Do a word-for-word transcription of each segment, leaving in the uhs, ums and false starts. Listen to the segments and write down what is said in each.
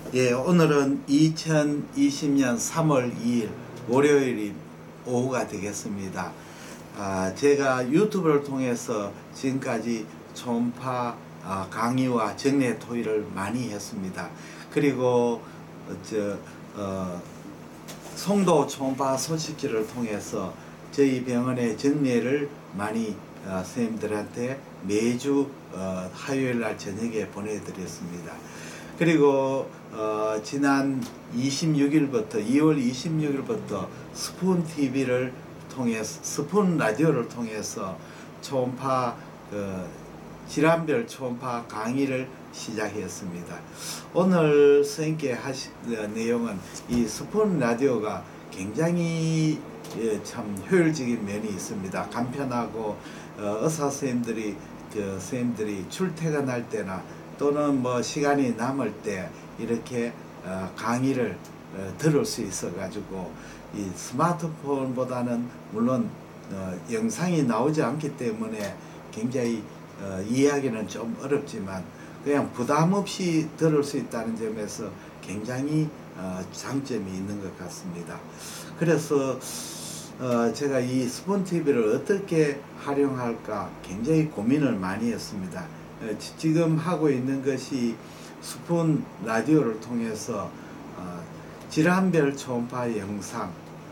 예, 오늘은 이천이십 년 삼월 이일 월요일인 오후가 되겠습니다. 아, 제가 유튜브를 통해서 지금까지 초음파 아, 강의와 정례 토의를 많이 했습니다. 그리고 어, 저, 어, 송도 초음파 소식지를 통해서 저희 병원의 정례를 많이 어, 선생님들한테 매주 어, 화요일 날 저녁에 보내드렸습니다. 그리고 어, 지난 이십육 일부터 이월 이십육 일부터 스푼 티비를 통해서 스푼 라디오를 통해서 초음파 그 질환별 초음파 강의를 시작했습니다. 오늘 선생님께 하실 내용은 이 스푼 라디오가 굉장히 예, 참 효율적인 면이 있습니다. 간편하고 어, 의사 선생님들이 그 선생님들이 출퇴근할 때나 또는 뭐 시간이 남을 때 이렇게 어, 강의를 어, 들을 수 있어 가지고 이 스마트폰보다는 물론 어, 영상이 나오지 않기 때문에 굉장히 어, 이해하기는 좀 어렵지만 그냥 부담 없이 들을 수 있다는 점에서 굉장히 어, 장점이 있는 것 같습니다. 그래서 어, 제가 이 스폰 티비를 어떻게 활용할까 굉장히 고민을 많이 했습니다. 어, 지금 하고 있는 것이 스폰 라디오를 통해서 어, 질환별 초음파 영상을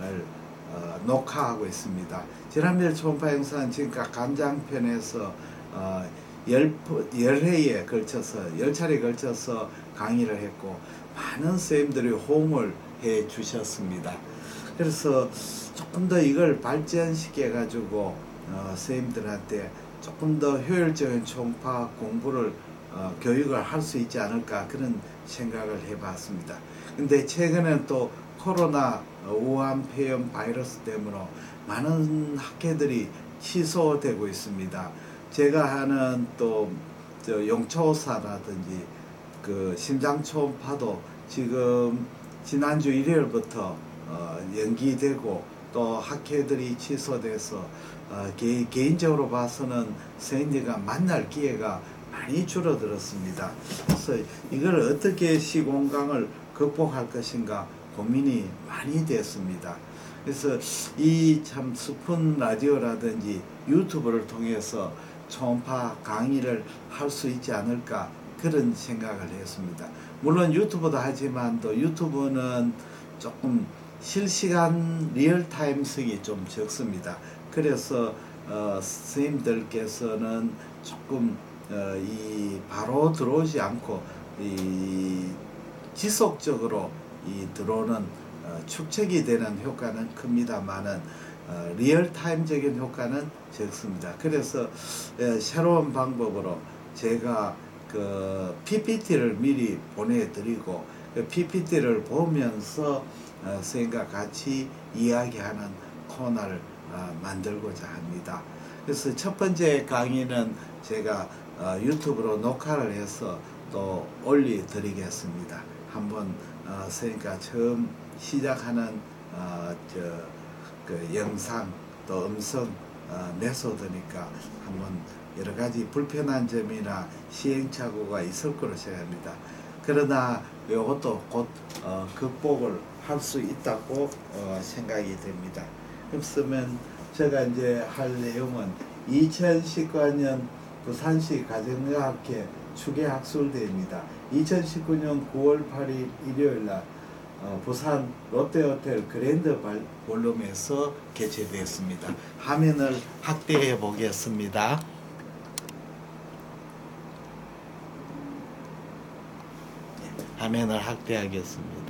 어, 녹화하고 있습니다. 질환별 초음파 영상은 지금까지 간장편에서 어, 열, 열 회에 걸쳐서 열 차례에 걸쳐서 강의를 했고 많은 선생님들이 호응을 해 주셨습니다. 그래서 조금 더 이걸 발전시켜 가지고 어, 선생님들한테 조금 더 효율적인 초음파 공부를 어, 교육을 할 수 있지 않을까 그런 생각을 해봤습니다. 근데 최근에 또 코로나 우한 폐렴 바이러스 때문에 많은 학회들이 취소되고 있습니다. 제가 하는 또 용초사라든지 그 심장 초음파도 지금 지난주 일요일부터 어, 연기되고 또 학회들이 취소돼서 어, 개, 개인적으로 봐서는 선생님들과 만날 기회가 많이 줄어들었습니다. 그래서 이걸 어떻게 시공강을 극복할 것인가 고민이 많이 됐습니다. 그래서 이 참 스푼 라디오라든지 유튜브를 통해서 초음파 강의를 할 수 있지 않을까 그런 생각을 했습니다. 물론 유튜브도 하지만 또 유튜브는 조금 실시간 리얼타임성이 좀 적습니다. 그래서 어, 선생님들께서는 조금 어, 이 바로 들어오지 않고 이 지속적으로 이 들어오는 어, 축적이 되는 효과는 큽니다만은 어, 리얼타임적인 효과는 적습니다. 그래서 에, 새로운 방법으로 제가 그 피피티를 미리 보내드리고 그 피피티를 보면서 어, 선생님과 같이 이야기하는 코너를 어, 만들고자 합니다. 그래서 첫 번째 강의는 제가 어, 유튜브로 녹화를 해서 또 올려드리겠습니다. 한번 어, 선생님과 처음 시작하는 어, 저, 그 영상 또 음성 어, 메소드니까 한번 여러 가지 불편한 점이나 시행착오가 있을 거로 생각합니다. 그러나 이것도 곧 어, 극복을 할 수 있다고 어, 생각이 됩니다. 그렇으면 제가 이제 할 내용은 이천십구 년 부산시 가정의학회 추계학술대회입니다. 이천십구 년 구월 팔일 일요일 날 어, 부산 롯데호텔 그랜드 볼룸에서 개최되었습니다. 화면을 확대해 보겠습니다. 화면을 확대하겠습니다.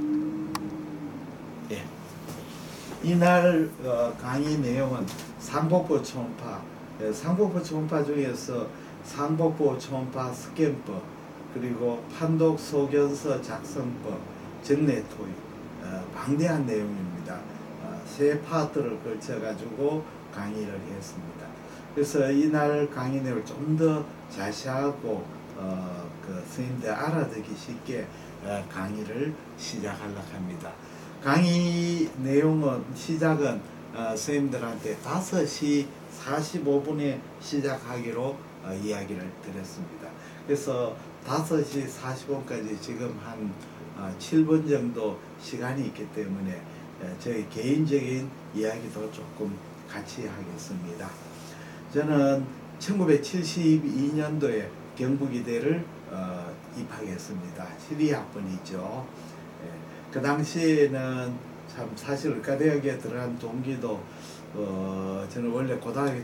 예. 이날 어, 강의 내용은 상복부 초음파, 예, 상복부 초음파 중에서 상복부 초음파 스캔법, 그리고 판독 소견서 작성법, 정례 토의, 어, 방대한 내용입니다. 어, 세 파트를 걸쳐 가지고 강의를 했습니다. 그래서 이날 강의 내용을 좀 더 자세하고 어, 그 선생님들 알아듣기 쉽게 어, 강의를 시작하려고 합니다. 강의 내용은 시작은 어, 선생님들한테 다섯 시 사십오 분에 시작하기로 어, 이야기를 드렸습니다. 그래서 다섯 시 사십 분까지 지금 한 어, 칠 분 정도 시간이 있기 때문에 에, 저희 개인적인 이야기도 조금 같이 하겠습니다. 저는 천구백칠십이 년도에 경북이대를 어, 입학했습니다. 십이 학번이죠. 예, 그 당시에는 참 사실 의과대학에 들어간 동기도 어, 저는 원래 고등학교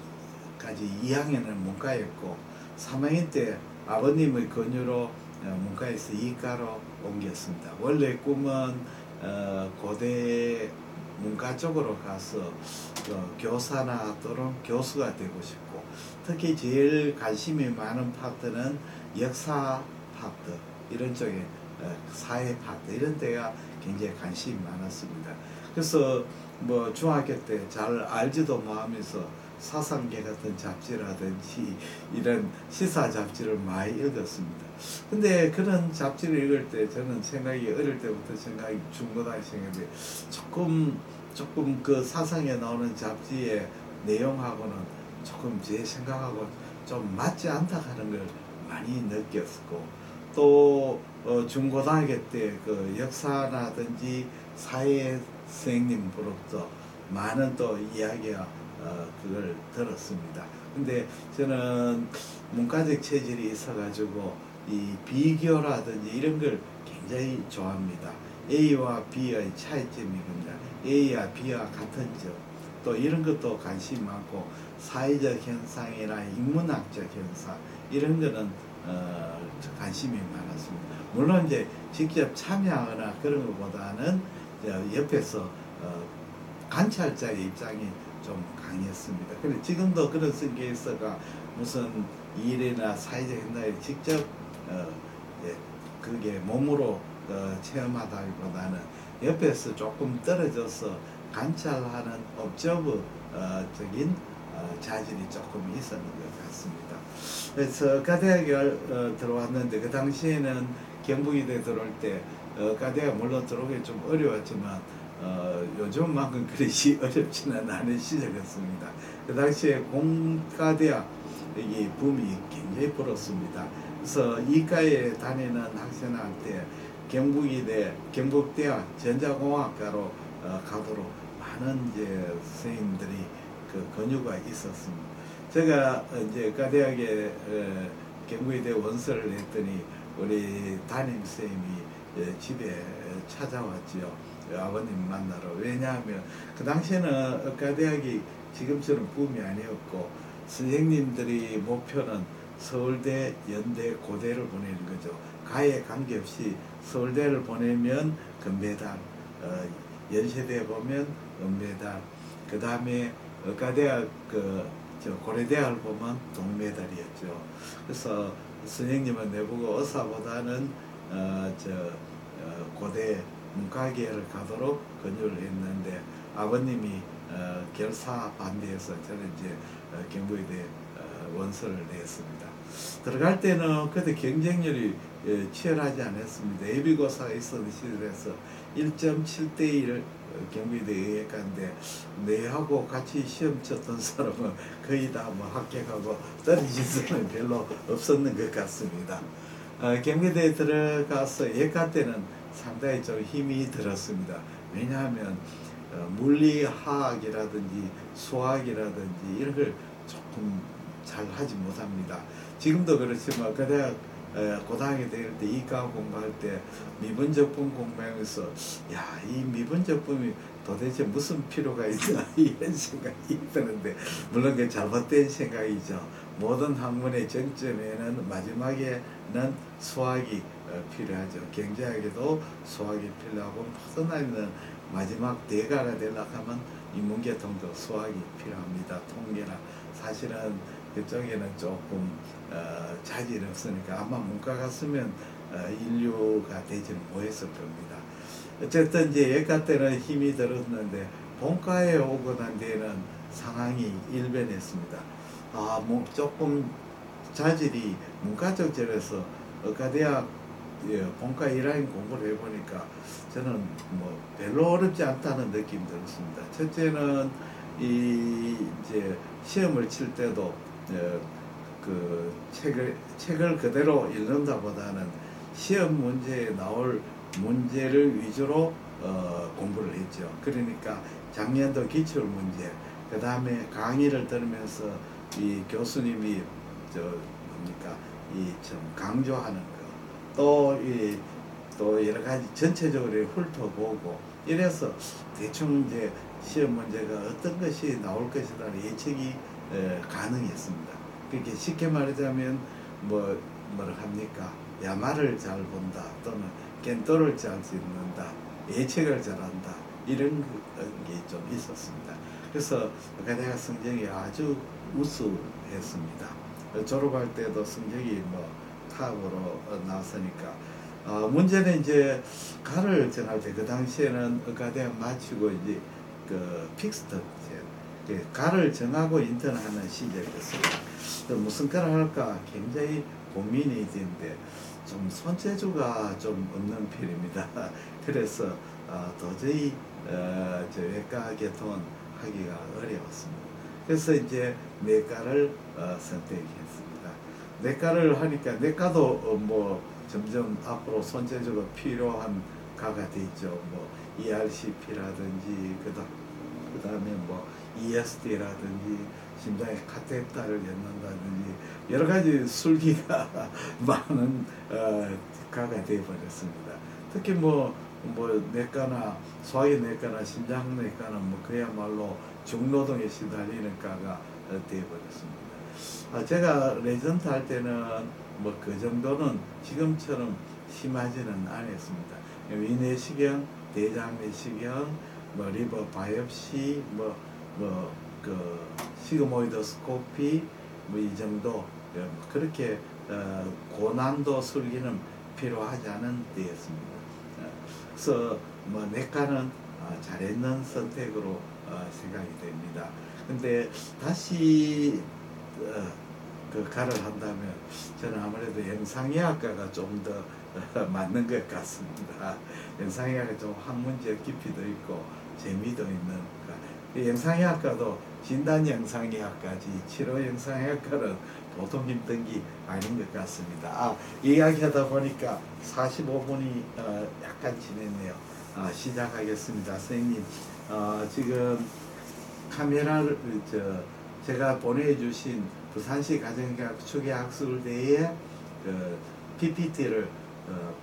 때까지 이 학년은 문과였고 삼 학년 때 아버님의 권유로 어, 문과에서 이과로 옮겼습니다. 원래 꿈은 어, 고대 문과 쪽으로 가서 어, 교사나 또는 교수가 되고 싶고, 특히 제일 관심이 많은 파트는 역사 파트, 이런 쪽에 어, 사회 파트, 이런 데가 굉장히 관심이 많았습니다. 그래서 뭐 중학교 때 잘 알지도 못하면서 사상계 같은 잡지라든지 이런 시사 잡지를 많이 읽었습니다. 근데 그런 잡지를 읽을 때 저는 생각이, 어릴 때부터 생각이, 중고등학교 생각이 조금 조금 그 사상에 나오는 잡지의 내용하고는 조금 제 생각하고 좀 맞지 않다 하는 걸 많이 느꼈고, 또 어, 중고등학교 때 그 역사라든지 사회 선생님으로부터 많은 또 이야기와 어, 그걸 들었습니다. 근데 저는 문과적 체질이 있어가지고 이 비교라든지 이런 걸 굉장히 좋아합니다. A와 B의 차이점이랍니다. A와 B와 같은 점, 또 이런 것도 관심 많고, 사회적 현상이나 인문학적 현상, 이런 거는 어, 관심이 많았습니다. 물론 이제 직접 참여하거나 그런 것보다는 옆에서 어, 관찰자의 입장이 좀 강했습니다. 근데 지금도 그런 성격에서가 무슨 일이나 사회적 현상에 직접 어, 예, 그게 몸으로 어, 체험하다기보다는 옆에서 조금 떨어져서 관찰하는 업저브 어, 적인 어, 자질이 조금 있었는 것 같습니다. 그래서 의과대학에 어, 들어왔는데, 그 당시에는 경북이대 들어올 때 어, 의과대학 물론 들어오기 좀 어려웠지만 어, 요즘만큼 그렇지 어렵지는 않은 시절이었습니다. 그 당시에 공과대학 이 붐이 굉장히 불었습니다. 그래서 이과에 다니는 학생한테 경북이대, 경북대학 전자공학과로 어, 가도록 많은 이제 선생님들이 그 권유가 있었습니다. 제가 이제 의과대학에 어, 경북이대 원서를 냈더니 우리 담임 선생님이 집에 찾아왔지요. 아버님 만나러. 왜냐하면 그 당시에는 의과대학이 지금처럼 붐이 아니었고, 선생님들이 목표는 서울대, 연대, 고대를 보내는 거죠. 가에 관계없이 서울대를 보내면 금메달, 어, 연세대 보면 은메달, 그 다음에 의과대학 그 저 고려대학을 보면 동메달이었죠. 그래서 선생님은 내보고 의사보다는 어, 저 어, 고대 문과계를 가도록 권유를 했는데, 아버님이 어, 결사 반대해서 저는 이제 어, 경북이대 어, 원서를 냈습니다. 들어갈 때는 그때 경쟁률이 예, 치열하지 않았습니다. 예비고사가 있었던 시절에서 일 점 칠 대 일 경북이대 의예과인데, 내하고 같이 시험 쳤던 사람은 거의 다 뭐 합격하고 떨어진 사람은 별로 없었는 것 같습니다. 어, 경북이대에 들어가서 예과 때는 상당히 좀 힘이 들었습니다. 왜냐하면 어, 물리화학이라든지 수학이라든지 이런 걸 조금 잘 하지 못합니다. 지금도 그렇지만 그 대학 고등학교 다닐 때 이과 공부할 때 미분적분 공부하면서 야, 이 미분적분이 도대체 무슨 필요가 있나 이런 생각이 드는데, 물론 그 잘못된 생각이죠. 모든 학문의 정점에는 마지막에는 수학이 필요하죠. 경제학에도 수학이 필요하고, 퍼스널에는 마지막 대가가 되려고 하면 인문계통도 수학이 필요합니다. 통계나. 사실은 그쪽에는 조금 어, 자질이 없으니까 아마 문과 갔으면 어, 인류가 되지는 못했을 겁니다. 어쨌든 이제 예과 때는 힘이 들었는데, 본과에 오고 난 뒤에는 상황이 일변했습니다. 아, 뭐 조금 자질이 문과적 절에서 의과대학 예, 본과 일 학년 공부를 해보니까 저는 뭐 별로 어렵지 않다는 느낌이 들었습니다. 첫째는 이 이제 시험을 칠 때도 어, 그 책을 책을 그대로 읽는다보다는 시험 문제에 나올 문제를 위주로 어, 공부를 했죠. 그러니까 작년도 기출 문제, 그 다음에 강의를 들으면서 이 교수님이 저 뭡니까 이 좀 강조하는 거, 또 이 또 여러 가지 전체적으로 훑어보고 이래서 대충 이제 시험 문제가 어떤 것이 나올 것이라는 예측이 에, 가능했습니다. 그렇게 쉽게 말하자면 뭐 뭐라 합니까? 야마를 잘 본다 또는 겐토를 잘 짓는다, 예측을 잘한다, 이런 게 좀 있었습니다. 그래서 내가 성적이 아주 우수했습니다. 졸업할 때도 성적이 뭐 탑으로 나왔으니까 어, 문제는 이제 가를 정할 때 그 당시에는 의과대학 마치고 이제 그 픽스트 그 가를 정하고 인턴하는 시절이었습니다. 무슨 과를 할까 굉장히 고민이 되는데 좀 손재주가 좀 없는 편입니다. 그래서 어, 도저히 어, 저 외과 계통은 하기가 어려웠습니다. 그래서 이제 내과를 어, 선택했습니다. 내과를 하니까 내과도 어, 뭐 점점 앞으로 손재주가 필요한 과가 되죠. 뭐 이알씨피라든지 그다음 그다음에 뭐 이에스디라든지 심장에 카테터를 넣는다든지 여러 가지 술기가 많은 어, 과가 되어버렸습니다. 특히 뭐, 뭐 내과나 소화기내과나 심장내과는 뭐 그야말로 중노동에 시달리는 과가 어, 되어버렸습니다. 아, 제가 레전트 할 때는 뭐 그 정도는 지금처럼 심하지는 않았습니다. 위내시경, 대장내시경, 뭐 리버 바이옵시, 뭐 뭐 그 시그모이드스코피 뭐 이 정도 그렇게 어, 고난도 술기는 필요하지 않은 때였습니다. 그래서 뭐 내과는 어, 잘했는 선택으로 어, 생각이 됩니다. 근데 다시 어, 그 가를 한다면 저는 아무래도 영상의학과가 좀 더 맞는 것 같습니다. 영상의학은 좀 학문적 깊이도 있고 재미도 있는 영상의학과도 진단 영상의학까지 치료 영상의학과는 보통 힘든 게 아닌 것 같습니다. 아, 이야기하다 보니까 사십오 분이 어, 약간 지났네요. 아, 시작하겠습니다. 선생님, 어, 지금 카메라를 저 제가 보내주신 부산시 가정의학 추계학술대에 그 피피티를 어,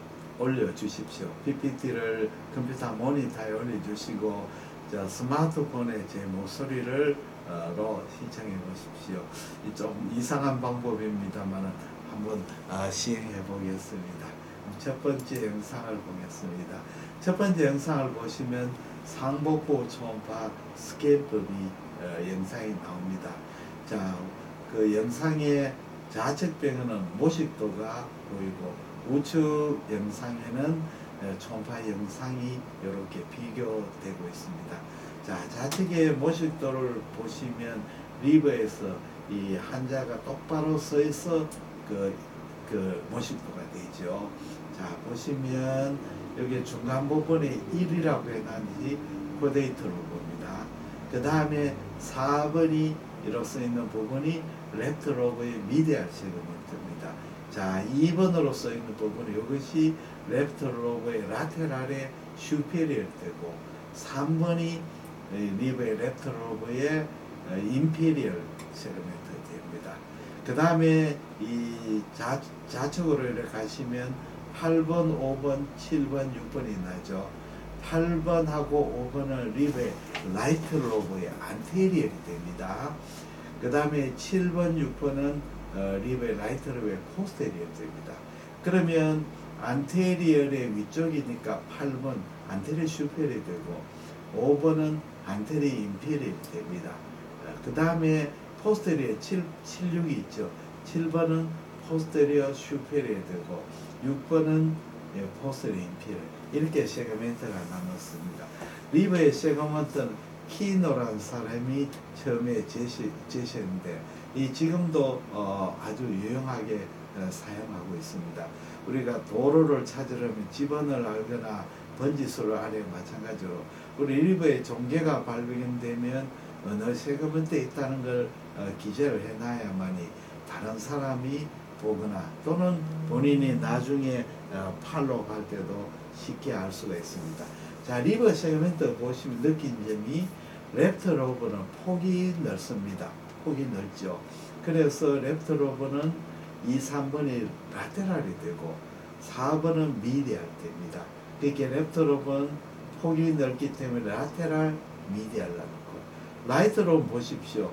올려주십시오. 피피티를 컴퓨터 모니터에 올려주시고 저 스마트폰에 제 목소리를 어, 로 신청해 보십시오. 좀 이상한 방법입니다만 한번 어, 시행해 보겠습니다. 첫 번째 영상을 보겠습니다. 첫 번째 영상을 보시면 상복부 초음파 스캔법이 어, 영상이 나옵니다. 자, 그 영상의 좌측 배경은 모식도가 보이고 우측 영상에는 초음파 영상이 이렇게 비교되고 있습니다. 자, 좌측의 모식도를 보시면 리버에서 이 환자가 똑바로 서 있어 그, 그 모식도가 되죠. 자, 보시면 여기 중간 부분에 일이라고 해놨는지 그 데이터를 봅니다. 그 다음에 사 번이 이렇게 써 있는 부분이 레프트 로브의 미디얼 세그먼트입니다. 자, 이 번으로 써 있는 부분은 이것이 레프트 로브의 라테랄의 슈페리얼 되고 삼 번이 리버의 레프트 로브의 인페리얼 세그먼트 됩니다. 그 다음에 이 좌, 좌측으로 이렇게 가시면 팔 번, 오 번, 칠 번, 육 번이 나죠. 팔 번하고 오 번은 리브의 라이트 로브의 안테리얼이 됩니다. 그 다음에 칠 번, 육 번은 어, 리브의 라이트 로브의 포스테리얼이 됩니다. 그러면 안테리얼의 위쪽이니까 팔 번 안테리얼 슈페리얼이 되고 오 번은 안테리얼 인페리얼이 됩니다. 어, 그 다음에 포스테리얼 칠, 육이 있죠. 칠 번은 포스테리얼 슈페리얼이 되고 육 번은 예, 포스테리얼 인페리얼 이렇게 세그멘트가 나눴습니다. 리버의 세그먼트는 키노라는 사람이 처음에 제시, 제시했는데 이 지금도 어, 아주 유용하게 어, 사용하고 있습니다. 우리가 도로를 찾으려면 지번을 알거나 번지수를 알아야 마찬가지로 우리 리버의 종계가 발견되면 어느 세그먼트에 있다는 걸 어, 기재를 해놔야만이 다른 사람이 보거나 또는 본인이 나중에 어, 팔로우 할 때도 쉽게 알 수가 있습니다. 자, 리버 세그멘트 보시면 느낀 점이 레프트 로브는 폭이 넓습니다. 폭이 넓죠. 그래서 레프트 로브는 이, 삼 번이 라테랄이 되고 사 번은 미디얼 됩니다. 그렇게 레프트 로브는 폭이 넓기 때문에 라테랄, 미디얼 나놓고 라이트 로브 보십시오.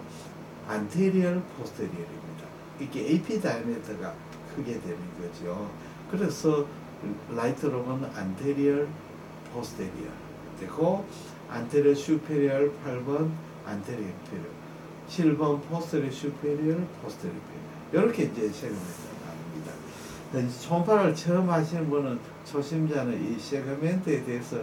안테리얼, 포스테리얼입니다. 이렇게 에이피 다이아미터가 크게 되는 거죠. 그래서 라이트 로브는 안테리얼, 포스테리얼 되고 안테리얼 슈페리얼 팔 번 안테리얼 인페리얼 칠 번 포스테리얼 슈페리얼 포스테리얼 인페리얼 이렇게 이제 세그멘트가 나옵니다. 초음파를 처음 하시는 분은 초심자는 이 세그멘트에 대해서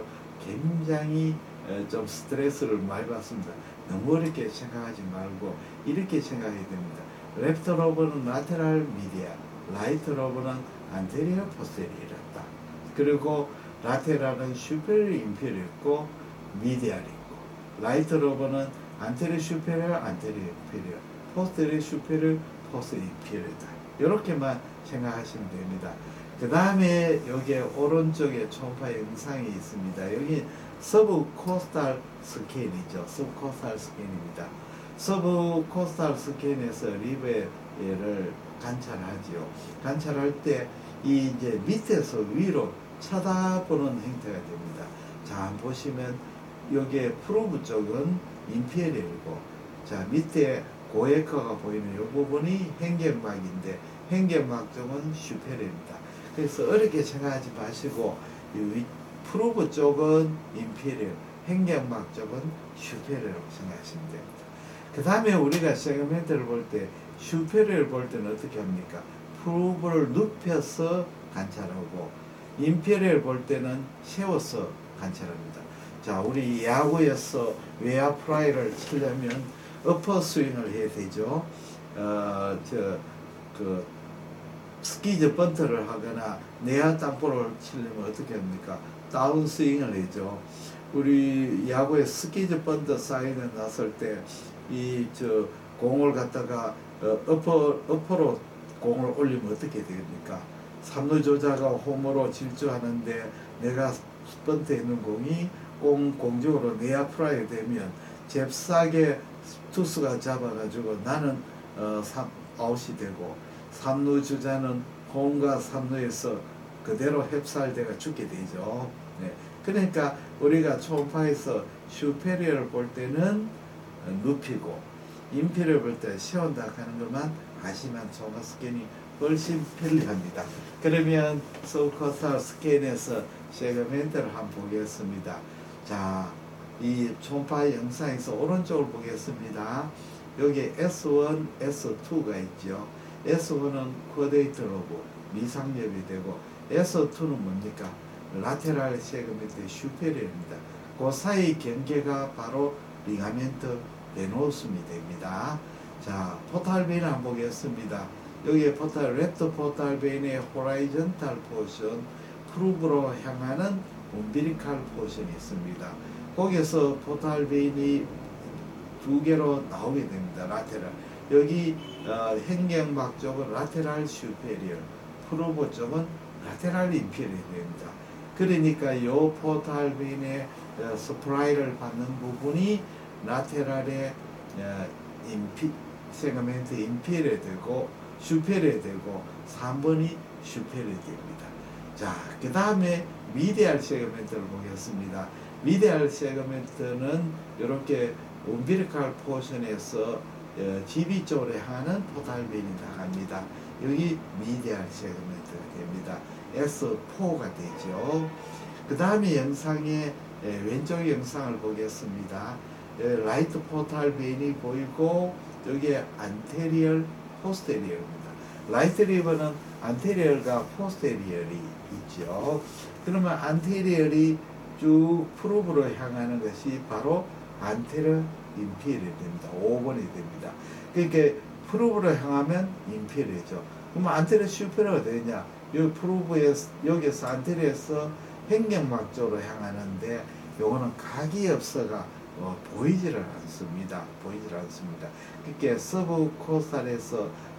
굉장히 좀 스트레스를 많이 받습니다. 너무 어렵게 생각하지 말고 이렇게 생각해야 됩니다. 레프트 로브는 라테랄 미디아, 라이트 로브는 안테리얼 포스테리얼이었다. 그리고 라테랄은 슈페리얼 인페리얼 있고 미디얼 있고 라이트 로브는 안테리얼 슈페리얼 안테리얼 인페리얼 포스테리얼 슈페리얼 포스테리얼 인페리얼이다. 이렇게만 생각하시면 됩니다. 그 다음에 여기에 오른쪽에 초음파 영상이 있습니다. 여기 서브 코스탈 스캔이죠. 서브 코스탈 스캔입니다. 서브 코스탈 스캔에서 리베를 관찰하지요. 관찰할 때 이 이제 밑에서 위로 쳐다보는 형태가 됩니다. 자, 보시면 여기에 프로브 쪽은 인피리얼이고, 자, 밑에 고에커가 보이는 이 부분이 행경막인데, 행경막 쪽은 슈페리얼입니다. 그래서 어렵게 생각하지 마시고, 이 프로브 쪽은 인피리얼, 행경막 쪽은 슈페리얼이라고 생각하시면 됩니다. 그 다음에 우리가 세그멘트를 볼 때, 슈페리얼 볼 때는 어떻게 합니까? 프로브를 눕혀서 관찰하고, 인피리얼 볼 때는 세워서 관찰합니다. 자, 우리 야구에서 외야 프라이를 치려면 어퍼 스윙을 해야 되죠. 어, 저, 그, 스키즈 번트를 하거나 내야 땅볼을 치려면 어떻게 합니까? 다운 스윙을 해죠. 우리 야구에 스키즈 번트 사인을 났을 때, 이, 저, 공을 갖다가 어, 어퍼, 어퍼로 공을 올리면 어떻게 됩니까? 삼루 조자가 홈으로 질주하는데 내가 번트에 있는 공이 공 공중으로 내야 프라이 되면 잽싸게 투수가 잡아가지고 나는 어, 삼, 아웃이 되고 삼루 주자는 홈과 삼루에서 그대로 햅살대가 죽게 되죠. 네. 그러니까 우리가 초음파에서 슈페리얼을 볼 때는 눕히고 인피리얼을 볼 때 세운다 하는 것만 아시면 초음파 스캔이 훨씬 편리합니다. 그러면 서브코스탈 스캔에서 세그멘트를 한번 보겠습니다. 자, 이 초음파 영상에서 오른쪽을 보겠습니다. 여기 에스 원, 에스 투가 있죠. 에스 원은 쿼데이트 로브, 미상엽이 되고 에스 투는 뭡니까? 라테랄 세그멘트 슈페리얼입니다. 그 사이 경계가 바로 리가멘트 베노스미 됩니다. 자, 포탈 베인 한번 보겠습니다. 여기에 포탈, 레프트 포탈 베인의 호라이전탈 포션, 프루브로 향하는 umbilical 포션이 있습니다. 거기에서 포탈 베인이 두 개로 나오게 됩니다. 라테랄. 여기 어, 행경막 쪽은 라테랄 슈페리얼, 프루브 쪽은 라테랄 인피리얼입니다. 그러니까 요 포탈 베인의 어, 스프라이를 받는 부분이 라테랄의 어, 인피, 세그멘트 인피리얼 되고 슈페리얼 되고 삼 번이 슈페리얼 됩니다. 자, 그 다음에 미디얼 세그멘트를 보겠습니다. 미디얼 세그멘트는 이렇게 umbilical 포션에서 어, 지비 쪽으로 향하는 포탈 베인이 나갑니다. 여기 미디얼 세그멘트가 됩니다. 에스 포가 되죠. 그 다음에 영상에 에, 왼쪽 영상을 보겠습니다. 에, 라이트 포탈 베인이 보이고 여기에 안테리얼 포스테리얼입니다. 라이트 리버는 안테리얼과 포스테리얼이 있죠. 그러면 안테리얼이 쭉 프로브로 향하는 것이 바로 안테리얼 인피리얼이 됩니다. 오 번이 됩니다. 그러니까 프로브로 향하면 인피리얼이죠. 그러면 안테리얼 슈페리얼가 되냐? 여기 프로브에서 여기서 안테리얼에서 행경막 쪽으로 향하는데 요거는 각이 없어가 어, 보이지를 않습니다. 보이지를 않습니다. 그러니까 서브 코스탈에서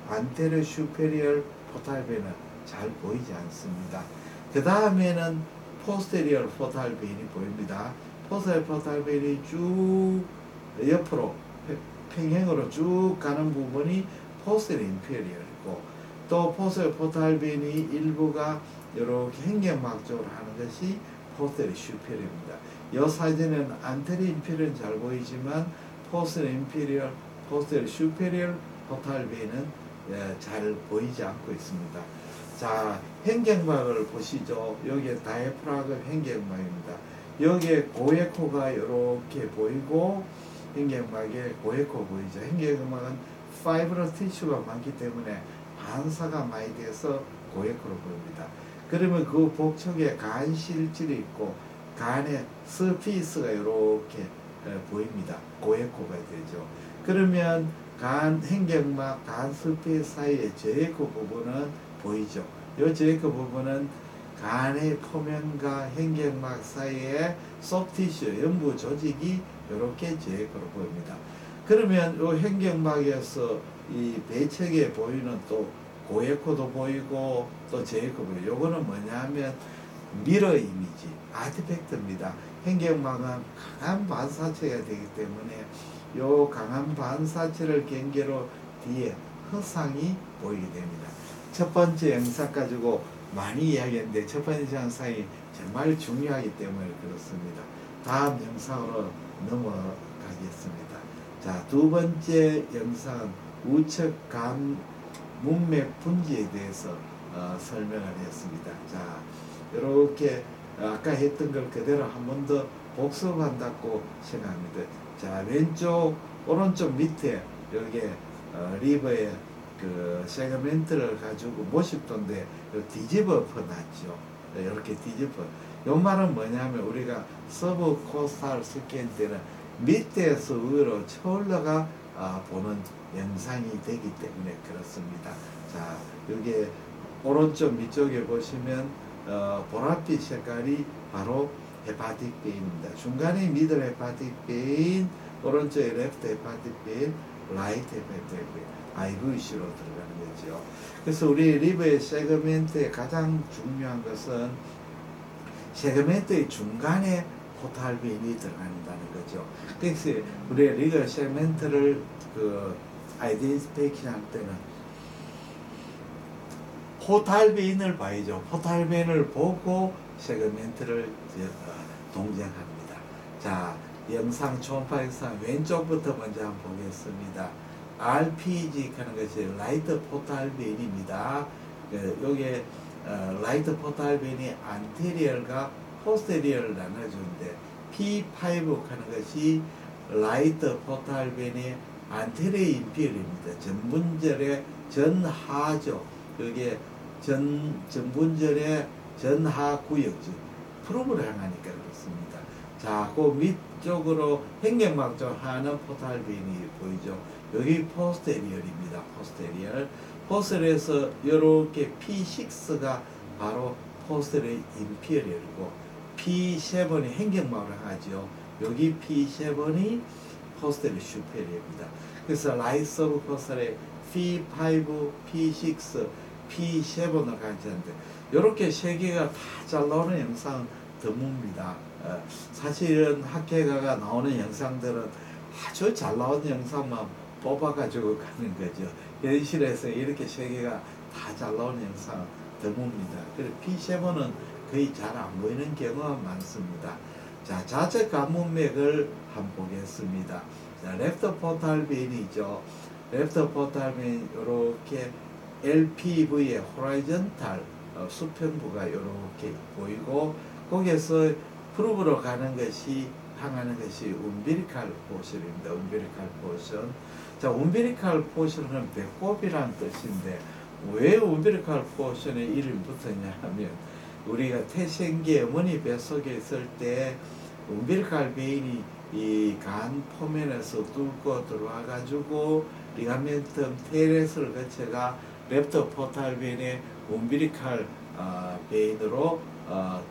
안테리어 슈페리얼 포탈베인은 잘 보이지 않습니다. 그 다음에는 포스테리얼 포탈베인이 보입니다. 포스테리얼 포탈베인이 쭉 옆으로 평행으로 쭉 가는 부분이 포스테리얼 인페리얼이고, 또 포스테리얼 포탈베인이 일부가 이렇게 행경막 쪽으로 하는 것이 포스테리얼 슈페리얼입니다. 이 사진은 안테리어 인페리얼은 잘 보이지만 포스테리얼 인페리얼, 포스테리얼 슈페리얼 포탈베인은 예, 잘 보이지 않고 있습니다. 자, 행경막을 보시죠. 여기에 다이프라금 행경막입니다. 여기에 고에코가 이렇게 보이고 행경막에 고에코 보이죠. 행경막은 파이브러스 티슈가 많기 때문에 반사가 많이 돼서 고에코로 보입니다. 그러면 그 복척에 간 실질이 있고 간의 서피스가 이렇게 보입니다. 고에코가 되죠. 그러면 간 행경막, 간 서피스 사이의 저에코 부분은 보이죠. 이 저에코 부분은 간의 표면과 행경막 사이에 소프티슈, 연부 조직이 이렇게 저에코로 보입니다. 그러면 이 행경막에서 이 배척에 보이는 또 고에코도 보이고 또 저에코 보이고, 요거는 뭐냐면 미러 이미지, 아티팩트입니다. 행경막은 강한 반사체가 되기 때문에 요 강한 반사체를 경계로 뒤에 허상이 보이게 됩니다. 첫 번째 영상 가지고 많이 이야기했는데 첫 번째 영상이 정말 중요하기 때문에 그렇습니다. 다음 영상으로 넘어가겠습니다. 자, 두 번째 영상은 우측 간 문맥 분지에 대해서 어, 설명을 했습니다. 자, 이렇게 아까 했던 걸 그대로 한 번 더 복습한다고 생각합니다. 자, 왼쪽 오른쪽 밑에 여기에 어, 리버의 그 세그멘트를 가지고 모십도인데 뒤집어 놨죠. 이렇게 뒤집어. 요 말은 뭐냐면 우리가 서브 코스탈 스캔 때는 밑에서 위로 쳐올라가 아, 보는 영상이 되기 때문에 그렇습니다. 자, 여기 오른쪽 밑쪽에 보시면 어, 보랏빛 색깔이 바로 헤파틱 베인입니다. 중간에 미들 헤파틱 베인, 오른쪽에 레프트 헤파틱 베인, 라이트 헤파틱 베인, 아이브이씨로 들어가는 거죠. 그래서 우리 리버의 세그멘트의 가장 중요한 것은 세그멘트의 중간에 포탈 베인이 들어간다는 거죠. 그래서 우리 리버 세그멘트를 그 아이덴티피케이션 할 때는 포탈 베인을 봐야죠. 포탈 베인을 보고 세그멘트를 동작합니다. 자, 영상 초음파 영상 왼쪽부터 먼저 한번 보겠습니다. 알피지 하는 것이 라이트 포탈 베인입니다. 여기에 어, 라이트 포탈 베인이 안테리얼과 포스테리얼을 나눠주는데 피 파이브 하는 것이 라이트 포탈 베인의 안테리어 인피리입니다. 전분절의 전하죠. 여기에 전, 전분절의 전하 구역지. 프로브를 향하니까 그렇습니다. 자, 그 밑쪽으로 행경막 쪽 하는 포탈 베인이 보이죠. 여기 포스테리얼입니다. 포스테리얼. 포스테리얼에서 이렇게 피 식스가 바로 포스테리얼 인피리얼이고 피 세븐이 행경막을 하죠. 여기 피 세븐이 포스테리얼 슈페리얼입니다. 그래서 라이트 오브 포스테리얼 피 파이브, 피 식스, 피 세븐을 가지는데 이렇게 세 개가 다 잘 나오는 영상은 드뭅니다. 어, 사실은 학회가가 나오는 영상들은 아주 잘 나오는 영상만 뽑아가지고 가는 거죠. 현실에서 이렇게 세 개가 다 잘 나오는 영상은 드뭅니다. 그리고 피 세븐은 거의 잘 안 보이는 경우가 많습니다. 자, 좌측 관문맥을 한번 보겠습니다. 자, 레프트 포탈 베인이죠. 레프트 포탈 베인 이렇게 엘피브이의 호라이전탈 어, 수평부가 이렇게 보이고 거기에서 프루브로 가는 것이 향하는 것이 움비리칼 포션입니다. 움비리칼 포션. 자, 움비리칼 포션은 배꼽이라는 뜻인데 왜 움비리칼 포션에 이름이 붙었냐 하면 우리가 태생기 어머니 뱃속에 있을 때 움비리칼 베인이 이 간 포면에서 뚫고 들어와 가지고 리가멘텀 테레스를 거쳐가 레프트 포탈 베인의 움비리칼 어, 베인으로 어,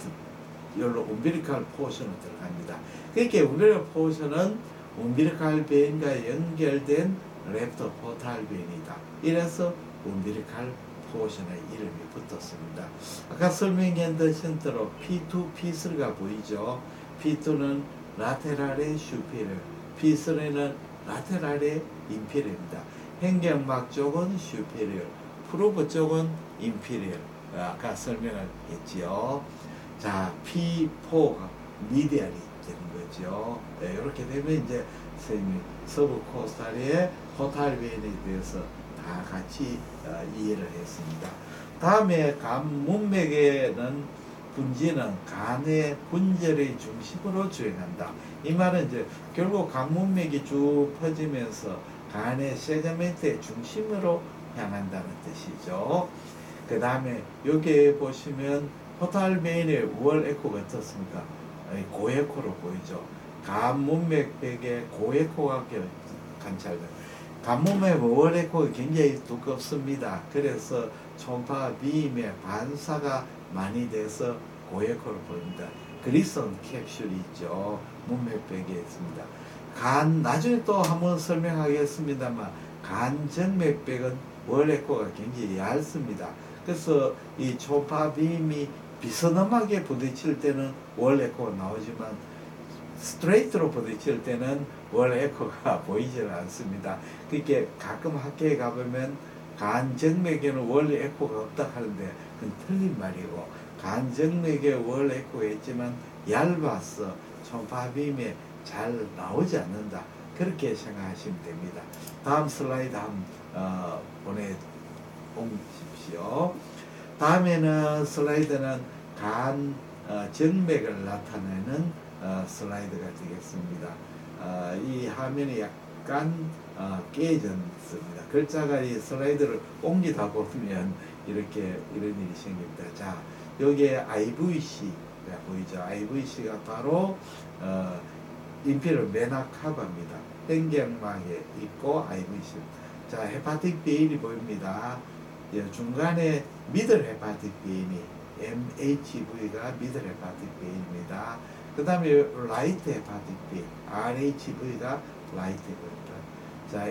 여기로 움비리칼 포션으로 들어갑니다. 그러니까 움비리칼 포션은 움비리칼 베인과 연결된 랩터 포탈벤이다. 이래서 umbilical 포션의 이름이 붙었습니다. 아까 설명한 것처럼 피 투, 피 쓰리가 보이죠. 피 투는 라테랄의 슈페리어, 피 쓰리는 라테랄의 인피리어입니다. 행경막 쪽은 슈페리어, 프로브 쪽은 인피리어. 아까 설명을 했지요. 자, 피 포가 미디알이 되는 거죠. 네, 이렇게 되면 이제 선생님이 서브코스탈의 포탈벤에 대해서 다 같이 어, 이해를 했습니다. 다음에 간 문맥에는 분지는 간의 분절의 중심으로 주행한다. 이 말은 이제 결국 간 문맥이 쭉 퍼지면서 간의 세그멘트의 중심으로 향한다는 뜻이죠. 그 다음에 여기에 보시면 포탈벤의 월 에코가 어떻습니까? 고에코로 보이죠. 간 문맥백에 고에코가 관찰돼요. 간문맥 월 에코가 굉장히 두껍습니다. 그래서 초음파 비임의 반사가 많이 돼서 고에코로 보입니다. 그리선 캡슐이 있죠. 문맥백에 있습니다. 간 나중에 또 한번 설명하겠습니다만 간 정맥백은 월 에코가 굉장히 얇습니다. 그래서 이 초음파 비임이 비스듬하게 부딪힐 때는 월 에코가 나오지만 스트레이트로 부딪힐 때는 월 에코가 보이질 않습니다. 그렇게 가끔 학교에 가보면 간정맥에는 월 에코가 없다 하는데 그건 틀린 말이고 간정맥에 월 에코가 있지만 얇아서 초음파 비임에 잘 나오지 않는다. 그렇게 생각하시면 됩니다. 다음 슬라이드 한번 어, 보내주십시오. 다음에는 슬라이드는 간 어, 정맥을 나타내는 어, 슬라이드가 되겠습니다. 어, 이 화면이 약간 어, 깨졌습니다. 글자가 이 슬라이드를 옮기다 보면 이렇게 이런 일이 생깁니다. 자, 여기에 아이브이씨가 보이죠. 아이브이씨가 바로 어, 인피럴 메나카바입니다. 횡격막에 있고 아이브이씨. 자, 헤파틱 베인이 보입니다. 예, 중간에 미들 헤파틱 베인이 엠에이치브이가 미들 헤파틱 베인입니다. 그 다음에 라이트 헤파틱 베인 알에이치브이가 라이트 베인입니다. 자,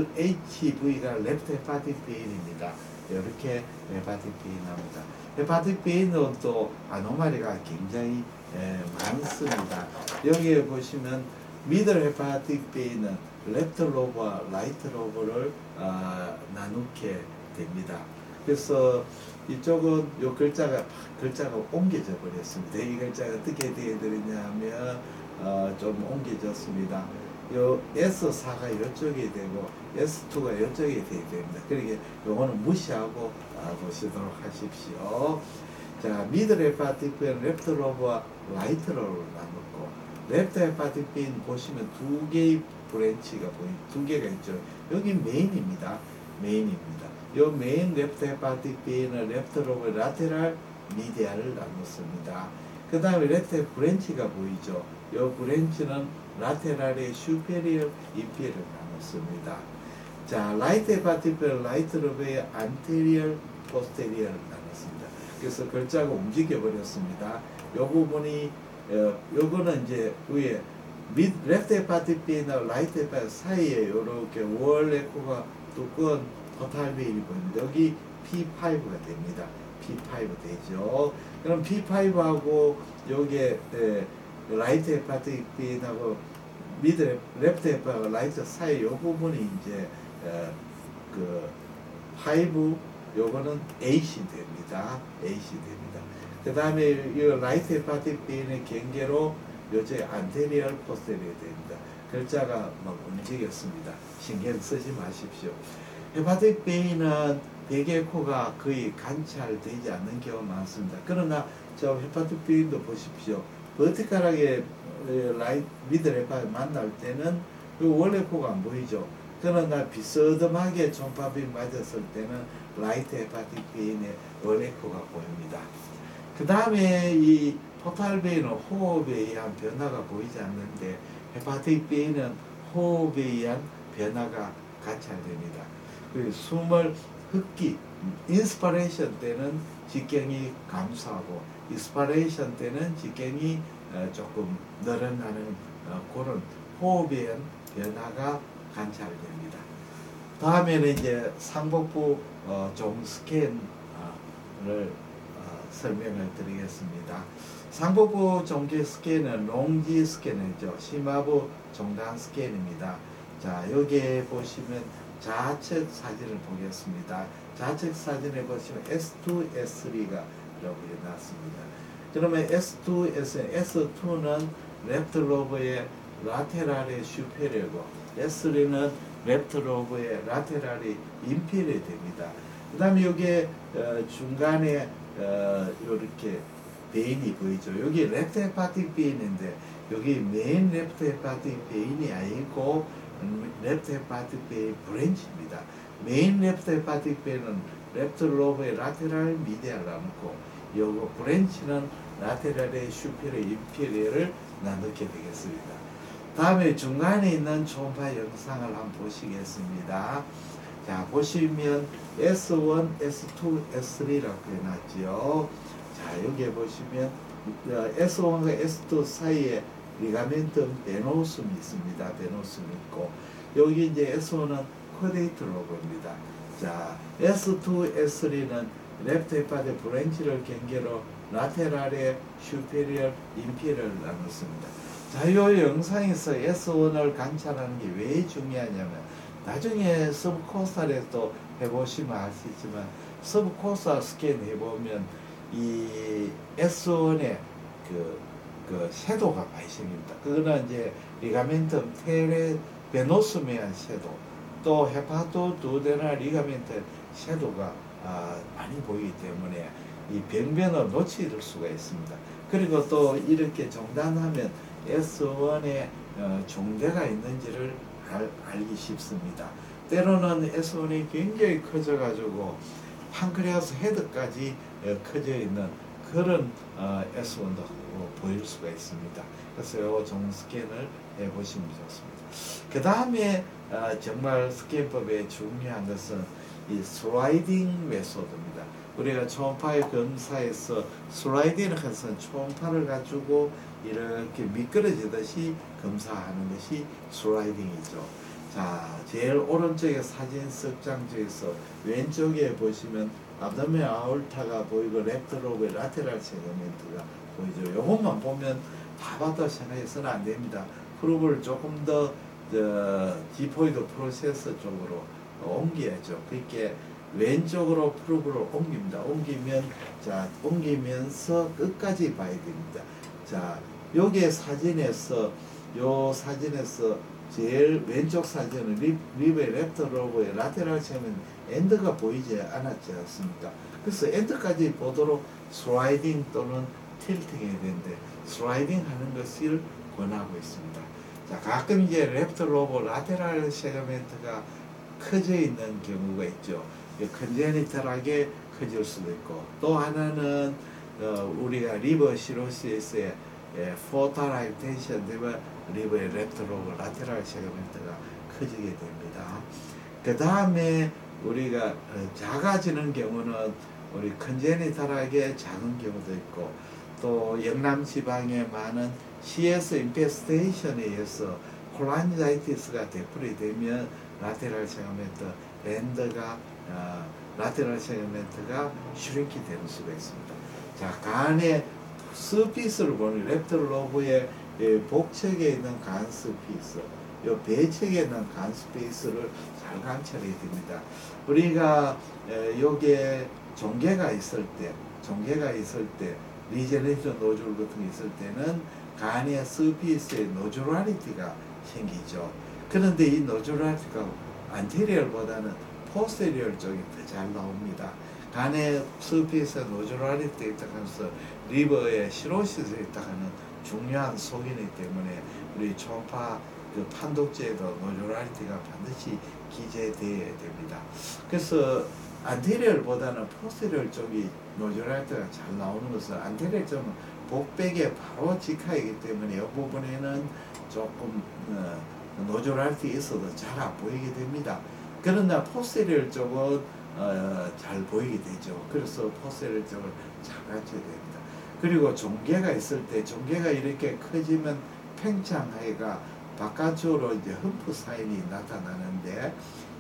엘에이치브이가 레프트 헤파틱 베인입니다. 이렇게 헤파틱 베인 나옵니다. 헤파틱 베인은 또 아노말리가 굉장히 에, 많습니다. 여기에 보시면 미들 헤파틱 베인은 레프트 로브와 라이트 로브를 어, 나누게 됩니다. 그래서 이쪽은 이 글자가 글자가 옮겨져 버렸습니다. 이 글자가 어떻게 되어드리냐면 어, 좀 옮겨졌습니다. 요 에스 사가 이쪽에 되고 에스 투가 이쪽에 되어야 됩니다. 그러니까 요거는 무시하고 어, 보시도록 하십시오. 자, 미들 헤파틱 베인 레프트 로브와 라이트 로브를 나누고 레프트 헤파틱 베인 보시면 두 개의 브랜치가 보인 두 개가 있죠. 여기 메인입니다. 메인입니다. 요 메인 레프트 헤파틱 베인을 레프트 로브 라테랄 미디아를 나눴습니다. 그 다음에 레프트 브랜치가 보이죠. 요 브랜치는 라테랄의 슈페리얼 인피를 나눴습니다. 자, 라이트 헤파틱 베인 라이트 로브의 안테리얼 포스테리얼을 나눴습니다. 그래서 글자가 움직여 버렸습니다. 요 부분이 어, 요거는 이제 위에 미, 레프트 헤파틱 베인과 라이트 헤파틱 사이에 요렇게 월 에코가 두꺼운 포탈베인이 보입니다. 여기 피 파이브가 됩니다. 피 파이브 되죠. 그럼 피 파이브하고 여기에 에, 라이트 헤파틱 베인하고 미드 레프트 헤파틱 라이트 사이 요 부분이 이제 에, 그 파이브 요거는 에이씨 됩니다. 에이씨 됩니다. 그 다음에 이 라이트 헤파틱 베인의 경계로 요새 안테리얼 포스테리얼 됩니다. 글자가 막 움직였습니다. 신경 쓰지 마십시오. 헤파틱 베인은 대개코가 거의 관찰되지 않는 경우가 많습니다. 그러나 저 헤파틱 베인도 보십시오. 버티컬하게 라이트 미들 헤파틱 만날 때는 원래 코가 안 보이죠. 그러나 비스듬하게 초음파 베인 맞았을 때는 라이트 헤파틱 베인의 원래 코가 보입니다. 그 다음에 이 포탈 베인은 호흡에 의한 변화가 보이지 않는데 헤파틱 베인은 호흡에 의한 변화가 관찰됩니다. 숨을 흡기, 인스파레이션 때는 직경이 감소하고 익스파레이션 때는 직경이 조금 늘어나는 그런 호흡에 의한 변화가 관찰됩니다. 다음에는 이제 상복부 어, 종 스캔을 어, 설명을 드리겠습니다. 상복부 종지 스캔은 롱지 스캔이죠. 심화부 종단 스캔입니다. 자, 여기에 보시면 좌측 사진을 보겠습니다. 좌측 사진에 보시면 에스 투, 에스 쓰리가 여기에 나왔습니다. 그러면 에스 투, 에스, 에스 투는 레프트 로브의 라테랄의 슈페리어고 에스 쓰리는 레프트 로브의 라테랄이 인피리어 됩니다. 그 다음에 여기에 어, 중간에 어, 이렇게 베인이 보이죠. 여기 레프트 헤파틱 베인인데 여기 메인 레프트 헤파틱 베인이 아니고 레프트 헤파틱 베인 브랜치입니다. 메인 레프트 헤파틱 베인은 레프트 로브의 라테랄 미디알 나누고 요거 브랜치는 라테랄의 슈페리어 인피리어를 나누게 되겠습니다. 다음에 중간에 있는 초음파 영상을 한번 보시겠습니다. 자, 보시면 에스 원, 에스 투, 에스 쓰리라고 해놨죠. 자, 여기에 보시면 에스 원과 에스 투 사이에 리가멘텀 베노숨이 있습니다. 베노숨이 있고 여기 이제 에스 원은 쿼데이트 로브입니다. 자, 에스 투, 에스 쓰리는 레프트 헤파틱 브랜치를 경계로 라테랄의 슈페리얼 인피리어를 나눴습니다. 자, 이 영상에서 에스 원을 관찰하는 게 왜 중요하냐면 나중에 서브코스탈에도 해보시면 아시지만 서브코스탈 스캔 해보면 이 에스 원의 그, 그 섀도우가 발생입니다. 그거는 이제 리가멘텀 테레 베노스메안 섀도우 또 헤파토 두데나 리가멘트 섀도우가 아, 많이 보이기 때문에 이 병변을 놓칠 수가 있습니다. 그리고 또 이렇게 종단하면 에스 원에 어, 종대가 있는지를 알, 알기 쉽습니다. 때로는 에스 원이 굉장히 커져가지고 판크레아스 헤드까지 어, 커져 있는 그런 어, 에스 원도 어, 보일 수가 있습니다. 그래서 이 종 스캔을 해보시면 좋습니다. 그 다음에 어, 정말 스캔법에 중요한 것은 이 슬라이딩 메소드입니다. 우리가 초음파의 검사에서 슬라이딩을 해서 초음파를 가지고 이렇게 미끄러지듯이 검사하는 것이 슬라이딩이죠. 자, 제일 오른쪽에 사진 석 장 중에서 왼쪽에 보시면 abdomen 아울타가 보이고 레프트 로브의 라테랄 세그멘트가 보이죠. 요것만 보면 다 봤다 생각해서는 안 됩니다. 프로브를 조금 더 디포이드 프로세서 쪽으로 옮겨야죠. 그렇게 왼쪽으로 프로브를 옮깁니다. 옮기면 자 옮기면서 끝까지 봐야 됩니다. 자, 여기 사진에서 요 사진에서 제일 왼쪽 사진은 리, 리브의 레프트 로브의 라테랄 세그멘트 엔드가 보이지 않았지 않습니까? 그래서 엔드까지 보도록 슬라이딩 또는 틸팅 해야 되는데 슬라이딩 하는 것을 권하고 있습니다. 자, 가끔 이제 레프트 로브 라테랄 세그멘트가 커져 있는 경우가 있죠. 컨제니탈하게 커질 수도 있고 또 하나는 어, 우리가 리버 시로시스의 포탈 하이텐션 되면 리버의 레프트 로브 라테랄 세그멘트가 커지게 됩니다. 그 다음에 우리가 어, 작아지는 경우는 우리 컨제니탈하게 작은 경우도 있고 또 영남 지방에 많은 씨에스 인페스테이션에 의해서 콜란자이티스가 되풀이 되면 라테랄 세그멘트 밴드가 어, 라테랄 세그멘트가 슈링키 되는 수가 있습니다. 자, 간의 스피스를 보는 레프트 로브의 복측에 있는 간 스피스, 요 배측에 있는 간 스페이스를 잘 관찰해야 됩니다. 우리가 여기에 종괴가 있을 때, 종괴가 있을 때, 리제네이션 노즐 같은 게 있을 때는 간의 스피스의 노즐라리티가 생기죠. 그런데 이 노즐라리티가 안테리얼보다는 포스테리얼 쪽이 더 잘 나옵니다. 간의 스피스의 노즐라리티에 있다면서 리버의 시로시스에 있다가는 중요한 속이기 때문에 우리 초음파 그 판독제에도 노즐라리티가 반드시 기재되어야 됩니다. 그래서 안테리얼보다는 포스테리얼 쪽이 노즐라리티가 잘 나오는 것은 안테리얼 쪽은 복백에 바로 직하이기 때문에 이 부분에는 조금 어, 노즐라리티 있어도 잘 안 보이게 됩니다. 그러나 포스테리얼 쪽은 어, 잘 보이게 되죠. 그래서 포스테리얼 쪽을 잘 갖춰야 됩니다. 그리고 종괴가 있을 때 종괴가 이렇게 커지면 팽창하기가 바깥쪽으로 이제 흠프 사인이 나타나는데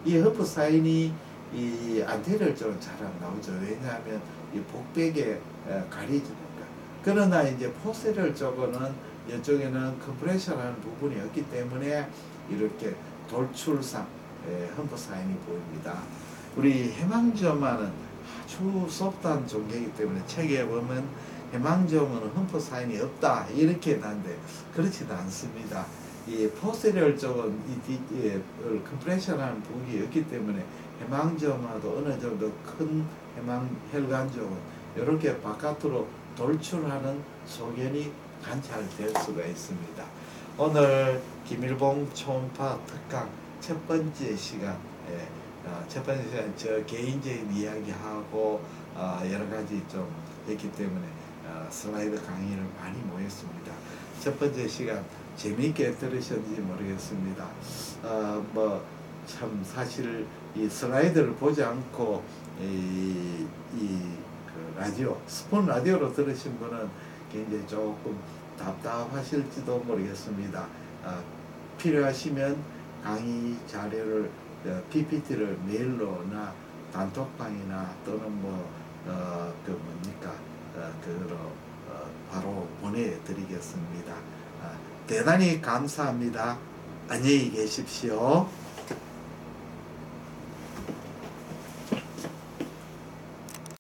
이 허프 사인이 이 안테리얼 쪽은 잘 안 나오죠. 왜냐하면 이 복백에 가려지니까. 그러나 이제 포스테리얼 쪽은 이쪽에는 컴프레션하는 부분이 없기 때문에 이렇게 돌출상 험프 사인이 보입니다. 우리 해망지오마는 아주 소프트한 종개이기 때문에 책에 보면 해망지오마는 험프 사인이 없다 이렇게 나는데 그렇지도 않습니다. 이 포스테리얼 쪽은 이, 이, 컴프레션하는 부분이 없기 때문에 해망지오마도 어느 정도 큰 해망 혈관 쪽은 이렇게 바깥으로 돌출하는 소견이 관찰될 수가 있습니다. 오늘 김일봉 초음파 특강 첫 번째 시간, 예, 어, 첫 번째 시간 저 개인적인 이야기하고 어, 여러 가지 좀 했기 때문에 어, 슬라이드 강의를 많이 모였습니다. 첫 번째 시간 재미있게 들으셨는지 모르겠습니다. 어, 뭐 참 사실 이 슬라이드를 보지 않고 이, 이 그 라디오 스폰 라디오로 들으신 분은 굉장히 조금 답답하실지도 모르겠습니다. 어, 필요하시면 강의 자료를 어, 피피티를 메일로나 단톡방이나 또는 뭐 어, 그 뭡니까 어, 그로 어, 바로 보내드리겠습니다. 어, 대단히 감사합니다. 안녕히 계십시오.